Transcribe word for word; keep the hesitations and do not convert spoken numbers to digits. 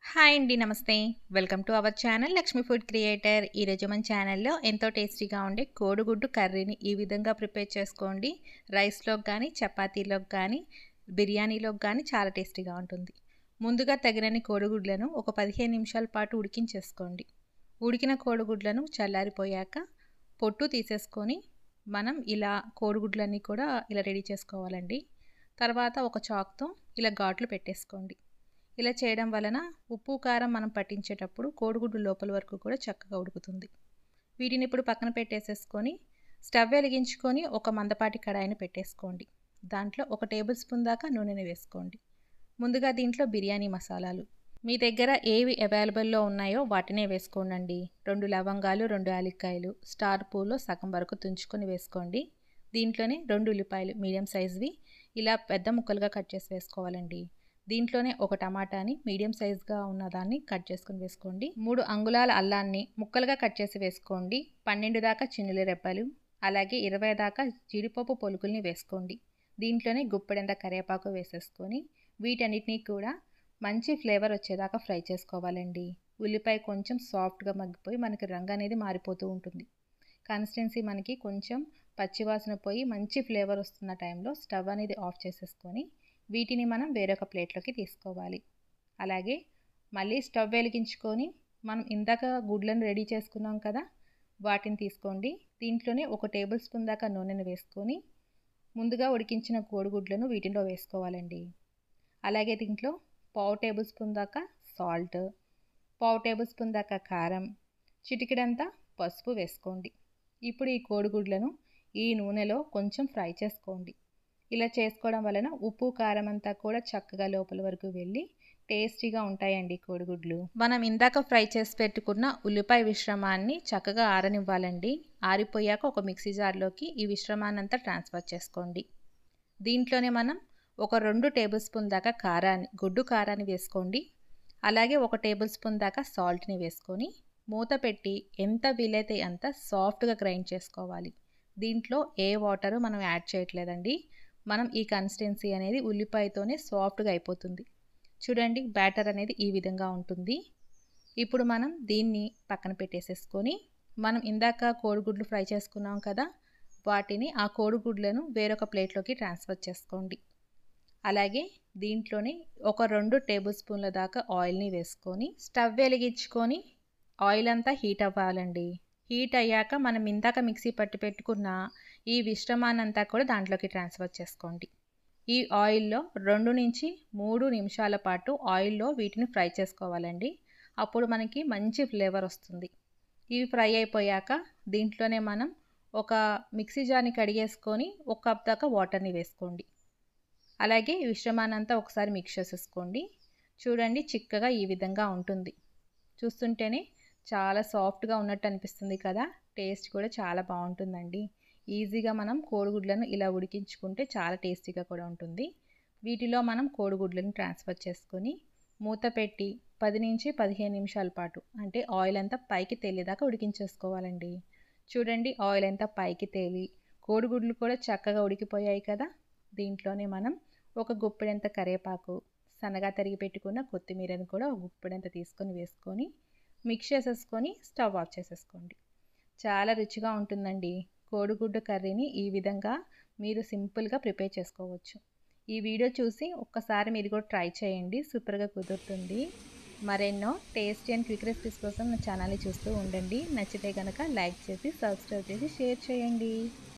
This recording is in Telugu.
హాయ్ అండి. నమస్తే. Welcome to our channel Lakshmi food creator. ఈరోజు మన ఛానల్లో ఎంతో టేస్టీగా ఉండే కోడిగుడ్డు కర్రీని ఈ విధంగా ప్రిపేర్ చేసుకోండి. రైస్‌లోకి గానీ, చపాతీలోకి గానీ, బిర్యానీలోకి గానీ చాలా టేస్టీగా ఉంటుంది. ముందుగా తగినన్ని కోడిగుడ్లను ఒక పదిహేను నిమిషాల పాటు ఉడికించేసుకోండి. ఉడికిన కోడిగుడ్లను చల్లారిపోయాక పొట్టు తీసేసుకొని మనం ఇలా కోడిగుడ్లన్నీ కూడా ఇలా రెడీ చేసుకోవాలండి. తర్వాత ఒక చాక్‌తో ఇలా ఘాట్లు పెట్టేసుకోండి. ఇలా చేయడం వలన ఉప్పు కారం మనం పట్టించేటప్పుడు కోడిగుడ్డు లోపల వరకు కూడా చక్కగా ఉడుకుతుంది. వీటిని ఇప్పుడు పక్కన పెట్టేసేసుకొని స్టవ్ వెలిగించుకొని ఒక మందపాటి కడాయిని పెట్టేసుకోండి. దాంట్లో ఒక టేబుల్ స్పూన్ దాకా నూనెని వేసుకోండి. ముందుగా దీంట్లో బిర్యానీ మసాలాలు మీ దగ్గర ఏవి అవైలబుల్లో ఉన్నాయో వాటినే వేసుకోండి. రెండు లవంగాలు, రెండు యాలక్కాయలు, స్టార్ పూలో సగం వరకు తుంచుకొని వేసుకోండి. దీంట్లోనే రెండు ఉల్లిపాయలు మీడియం సైజువి ఇలా పెద్ద ముక్కలుగా కట్ చేసి వేసుకోవాలండి. దీంట్లోనే ఒక టమాటాని మీడియం సైజుగా ఉన్నదాన్ని కట్ చేసుకుని వేసుకోండి. మూడు అంగుళాల అల్లాన్ని ముక్కలుగా కట్ చేసి వేసుకోండి. పన్నెండు దాకా చిన్నుల రెబ్బలు, అలాగే ఇరవై దాకా జీడిపప్పు పొలుకుల్ని వేసుకోండి. దీంట్లోనే గుప్పెడంత కరివేపాకు వేసేసుకొని వీటన్నిటినీ కూడా మంచి ఫ్లేవర్ వచ్చేదాకా ఫ్రై చేసుకోవాలండి. ఉల్లిపాయ కొంచెం సాఫ్ట్గా మగ్గిపోయి మనకి రంగు అనేది మారిపోతూ ఉంటుంది. కన్సిస్టెన్సీ మనకి కొంచెం పచ్చివాసన పోయి మంచి ఫ్లేవర్ వస్తున్న టైంలో స్టవ్ అనేది ఆఫ్ చేసేసుకొని వీటిని మనం వేరొక ప్లేట్లోకి తీసుకోవాలి. అలాగే మళ్ళీ స్టవ్ వెలిగించుకొని మనం ఇందాక గుడ్లను రెడీ చేసుకున్నాం కదా, వాటిని తీసుకోండి. దీంట్లోనే ఒక టేబుల్ స్పూన్ దాకా నూనెను వేసుకొని ముందుగా ఉడికించిన కోడిగుడ్లను వీటిలో వేసుకోవాలండి. అలాగే దీంట్లో పావు టేబుల్ స్పూన్ దాకా సాల్ట్, పావు టేబుల్ స్పూన్ దాకా కారం, చిటికెడంతా పసుపు వేసుకోండి. ఇప్పుడు ఈ కోడిగుడ్లను ఈ నూనెలో కొంచెం ఫ్రై చేసుకోండి. ఇలా చేసుకోవడం వలన ఉప్పు కారం అంతా కూడా చక్కగా లోపల వరకు వెళ్ళి టేస్టీగా ఉంటాయండి కోడిగుడ్లు. మనం ఇందాక ఫ్రై చేసి పెట్టుకున్న ఉల్లిపాయ మిశ్రమాన్ని చక్కగా ఆరనివ్వాలండి. ఆరిపోయాక ఒక మిక్సీ జార్లోకి ఈ మిశ్రమాన్ని అంతా ట్రాన్స్ఫర్ చేసుకోండి. దీంట్లోనే మనం ఒక రెండు టేబుల్ స్పూన్ దాకా కారాన్ని గుడ్డు కారాన్ని వేసుకోండి. అలాగే ఒక టేబుల్ స్పూన్ దాకా సాల్ట్ని వేసుకొని మూత పెట్టి ఎంత వీలైతే అంత సాఫ్ట్గా గ్రైండ్ చేసుకోవాలి. దీంట్లో ఏ వాటరు మనం యాడ్ చేయట్లేదండి. మనం ఈ కన్సిస్టెన్సీ అనేది ఉల్లిపాయతోనే సాఫ్ట్గా అయిపోతుంది. చూడండి, బ్యాటర్ అనేది ఈ విధంగా ఉంటుంది. ఇప్పుడు మనం దీన్ని పక్కన పెట్టేసేసుకొని మనం ఇందాక కోడిగుడ్లు ఫ్రై చేసుకున్నాం కదా, వాటిని ఆ కోడిగుడ్లను వేరొక ప్లేట్లోకి ట్రాన్స్ఫర్ చేసుకోండి. అలాగే దీంట్లోనే ఒక రెండు టేబుల్ స్పూన్ల దాకా ఆయిల్ని వేసుకొని స్టవ్ వెలిగించుకొని ఆయిల్ అంతా హీట్ అవ్వాలండి. హీట్ అయ్యాక మనం ఇందాక మిక్సీ పట్టి పెట్టుకున్న ఈ మిశ్రమాన్నంతా కూడా దాంట్లోకి ట్రాన్స్ఫర్ చేసుకోండి. ఈ ఆయిల్లో రెండు నుంచి మూడు నిమిషాల పాటు ఆయిల్లో వీటిని ఫ్రై చేసుకోవాలండి. అప్పుడు మనకి మంచి ఫ్లేవర్ వస్తుంది. ఇవి ఫ్రై అయిపోయాక దీంట్లోనే మనం ఒక మిక్సీ జార్ని కడిగేసుకొని ఒక కప్ దాకా వాటర్ని వేసుకోండి. అలాగే ఈ మిశ్రమాన్నంతా ఒకసారి మిక్స్ చేసేసుకోండి. చూడండి, చిక్కగా ఈ విధంగా ఉంటుంది. చూస్తుంటేనే చాలా సాఫ్ట్గా ఉన్నట్టు అనిపిస్తుంది కదా. టేస్ట్ కూడా చాలా బాగుంటుందండి. ఈజీగా మనం కోడిగుడ్లను ఇలా ఉడికించుకుంటే చాలా టేస్టీగా కూడా ఉంటుంది. వీటిలో మనం కోడిగుడ్లను ట్రాన్స్ఫర్ చేసుకొని మూత పెట్టి పది నుంచి పదిహేను నిమిషాల పాటు అంటే ఆయిల్ అంతా పైకి తేలేదాకా ఉడికించేసుకోవాలండి. చూడండి, ఆయిల్ అంతా పైకి తేలి కోడిగుడ్లు కూడా చక్కగా ఉడికిపోయాయి కదా. దీంట్లోనే మనం ఒక గుప్పెడంత కరివేపాకు, సన్నగా తరిగి పెట్టుకున్న కొత్తిమీరను కూడా ఒక గుప్పెడంత తీసుకొని వేసుకొని మిక్స్ చేసేసుకొని స్టవ్ ఆఫ్ చేసేసుకోండి. చాలా రుచిగా ఉంటుందండి. కోడిగుడ్డు కర్రీని ఈ విధంగా మీరు సింపుల్గా ప్రిపేర్ చేసుకోవచ్చు. ఈ వీడియో చూసి ఒక్కసారి మీరు కూడా ట్రై చేయండి. సూపర్గా కుదురుతుంది. మరెన్నో టేస్టీ అండ్ క్విక్ రెసిపీస్ కోసం నా ఛానల్ని చూస్తూ ఉండండి. నచ్చితే కనుక లైక్ చేసి సబ్స్క్రైబ్ చేసి షేర్ చేయండి.